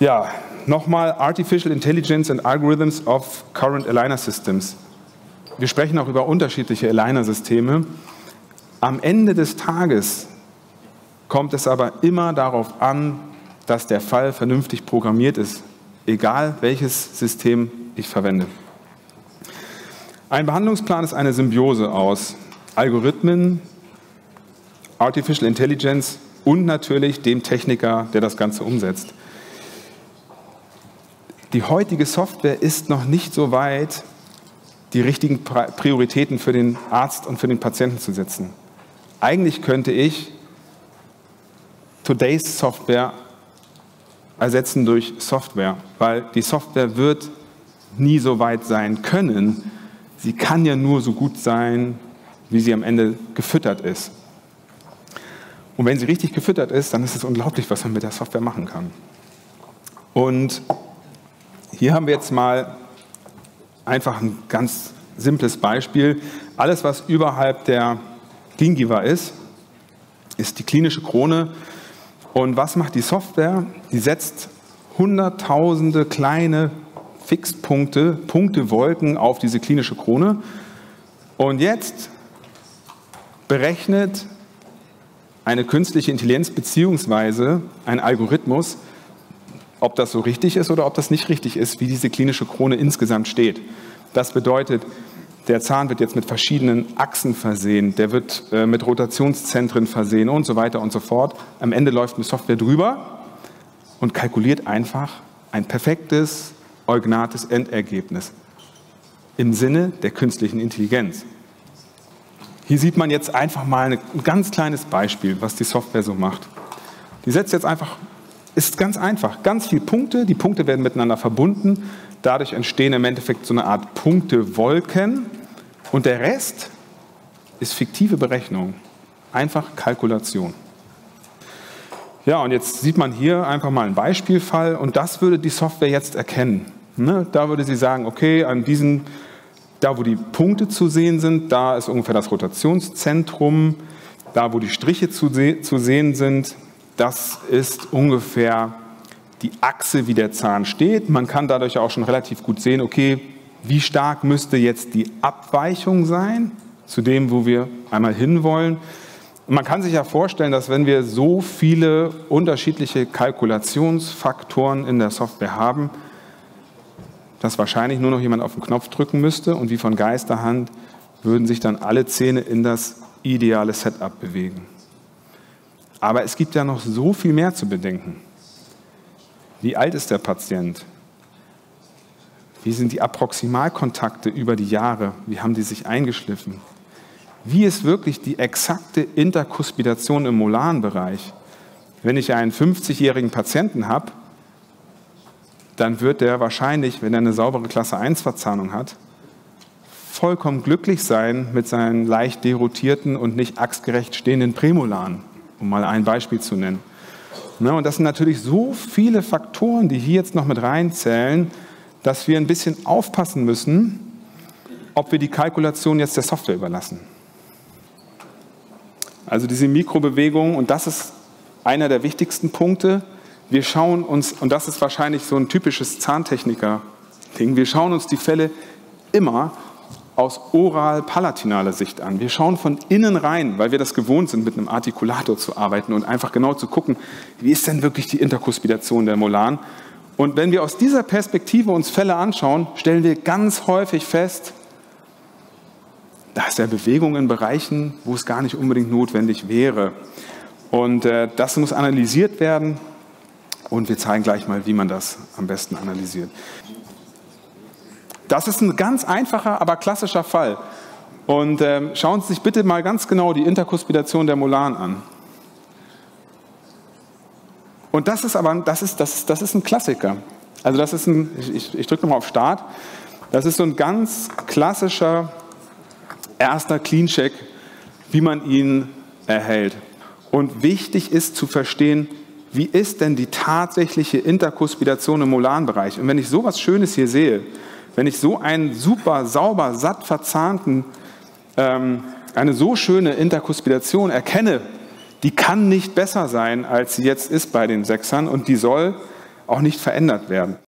Ja, nochmal Artificial Intelligence and Algorithms of Current Aligner Systems. Wir sprechen auch über unterschiedliche Aligner-Systeme. Am Ende des Tages kommt es aber immer darauf an, dass der Fall vernünftig programmiert ist, egal welches System ich verwende. Ein Behandlungsplan ist eine Symbiose aus Algorithmen, Artificial Intelligence und natürlich dem Techniker, der das Ganze umsetzt. Die heutige Software ist noch nicht so weit, die richtigen Prioritäten für den Arzt und für den Patienten zu setzen. Eigentlich könnte ich Today's Software ersetzen durch Software, weil die Software wird nie so weit sein können. Sie kann ja nur so gut sein, wie sie am Ende gefüttert ist. Und wenn sie richtig gefüttert ist, dann ist es unglaublich, was man mit der Software machen kann. Und hier haben wir jetzt mal einfach ein ganz simples Beispiel. Alles, was überhalb der Gingiva ist die klinische Krone. Und was macht die Software? Die setzt hunderttausende kleine Fixpunkte, Punktewolken auf diese klinische Krone. Und jetzt berechnet eine künstliche Intelligenz bzw. ein Algorithmus, ob das so richtig ist oder ob das nicht richtig ist, wie diese klinische Krone insgesamt steht. Das bedeutet, der Zahn wird jetzt mit verschiedenen Achsen versehen, der wird mit Rotationszentren versehen und so weiter und so fort. Am Ende läuft eine Software drüber und kalkuliert einfach ein perfektes, eugnates Endergebnis im Sinne der künstlichen Intelligenz. Hier sieht man jetzt einfach mal ein ganz kleines Beispiel, was die Software so macht. Die setzt jetzt einfach, ist ganz einfach, ganz viele Punkte, die Punkte werden miteinander verbunden, dadurch entstehen im Endeffekt so eine Art Punktewolken und der Rest ist fiktive Berechnung, einfach Kalkulation. Ja, und jetzt sieht man hier einfach mal einen Beispielfall und das würde die Software jetzt erkennen. Da würde sie sagen, okay, an diesen, da wo die Punkte zu sehen sind, da ist ungefähr das Rotationszentrum, da wo die Striche zu sehen sind, das ist ungefähr die Achse, wie der Zahn steht. Man kann dadurch auch schon relativ gut sehen, okay, wie stark müsste jetzt die Abweichung sein zu dem, wo wir einmal hinwollen. Und man kann sich ja vorstellen, dass wenn wir so viele unterschiedliche Kalkulationsfaktoren in der Software haben, dass wahrscheinlich nur noch jemand auf den Knopf drücken müsste und wie von Geisterhand würden sich dann alle Zähne in das ideale Setup bewegen. Aber es gibt ja noch so viel mehr zu bedenken. Wie alt ist der Patient? Wie sind die Approximalkontakte über die Jahre? Wie haben die sich eingeschliffen? Wie ist wirklich die exakte Interkuspidation im molaren Bereich? Wenn ich einen 50-jährigen Patienten habe, dann wird der wahrscheinlich, wenn er eine saubere Klasse 1 Verzahnung hat, vollkommen glücklich sein mit seinen leicht derotierten und nicht achsgerecht stehenden Prämolaren, um mal ein Beispiel zu nennen. Und das sind natürlich so viele Faktoren, die hier jetzt noch mit reinzählen, dass wir ein bisschen aufpassen müssen, ob wir die Kalkulation jetzt der Software überlassen. Also diese Mikrobewegungen, und das ist einer der wichtigsten Punkte, wir schauen uns, und das ist wahrscheinlich so ein typisches Zahntechniker-Ding, wir schauen uns die Fälle immer aus oral-palatinaler Sicht an. Wir schauen von innen rein, weil wir das gewohnt sind, mit einem Artikulator zu arbeiten und einfach genau zu gucken, wie ist denn wirklich die Interkuspidation der Molaren. Und wenn wir aus dieser Perspektive uns Fälle anschauen, stellen wir ganz häufig fest, da ist ja Bewegung in Bereichen, wo es gar nicht unbedingt notwendig wäre. Und das muss analysiert werden und wir zeigen gleich mal, wie man das am besten analysiert. Das ist ein ganz einfacher, aber klassischer Fall. Und schauen Sie sich bitte mal ganz genau die Interkuspidation der Molaren an. Und das ist ein Klassiker. Also das ist ich drücke nochmal auf Start. Das ist so ein ganz klassischer erster Clean-Check, wie man ihn erhält. Und wichtig ist zu verstehen, wie ist denn die tatsächliche Interkuspidation im molaren Bereich. Und wenn ich so was Schönes hier sehe, wenn ich so einen super, sauber, satt verzahnten, eine so schöne Interkuspidation erkenne, die kann nicht besser sein, als sie jetzt ist bei den Sechsern und die soll auch nicht verändert werden.